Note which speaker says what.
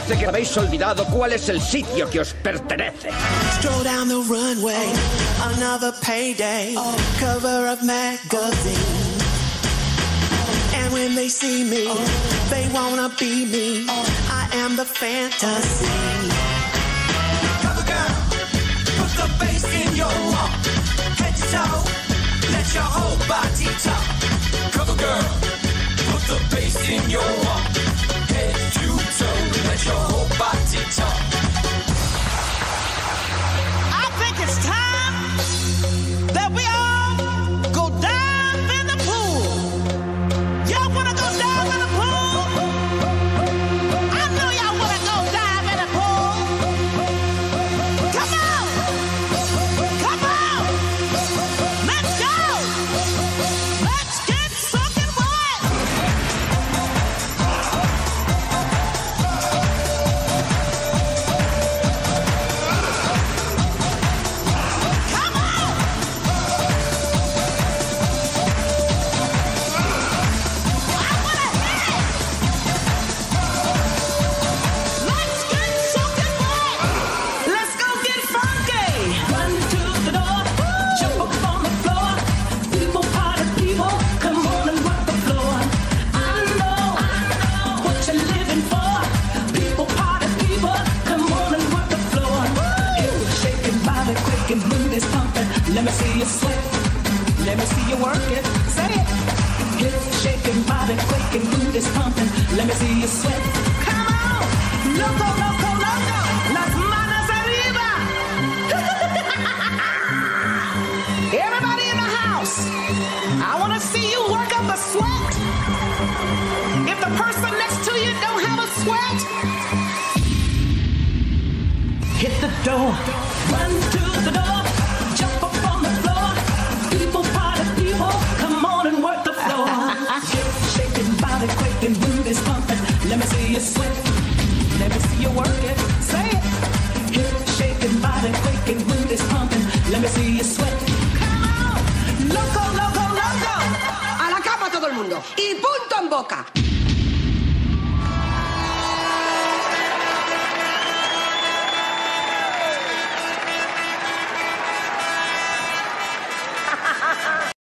Speaker 1: Parece que habéis olvidado cuál es el sitio que os pertenece.
Speaker 2: Stroll down the runway, another payday, cover of magazine. And when they see me, they wanna be me. I am the fantasy. Cover girl, put the bass in your walk. Head to toe, let your whole body talk. Cover girl, put the bass in your walk. Head to toe, let your whole body talk.
Speaker 3: I think it's time that we all go dive in the pool. Y'all wanna go dive in the pool? I know y'all wanna go dive in the pool. Come on! Come on! Let's go! Let's get soaking wet! Come on! I wanna hit it! Let's get soaking wet! Let's go get funky! Run to the door, jump up on the floor. People, party people, come on and rock the floor. I know what you're living for. People, party people, come on and rock the floor. Shake your body, quick and move this pumping. Let me see you sweat. Let me see you work it. Say it. Hip, shake your body, quick and move this pumping. Let me see you sweat. Come on, loco, loco, loco. Las manos arriba. Everybody in the house, I want to see you work up a sweat. If the person next to you don't have a sweat, hit the door. Run to the door. Jump up on the floor. People, party people, come on and work the floor. Hip, shake your body quick and move this pumping. Let me see you sweat. Let me see you work it. Say it. Hip, shake your body quick and move this pumping. Let me see you sweat. Come on. Loco, loco, loco.
Speaker 4: A la cama todo el mundo. Y punto en boca.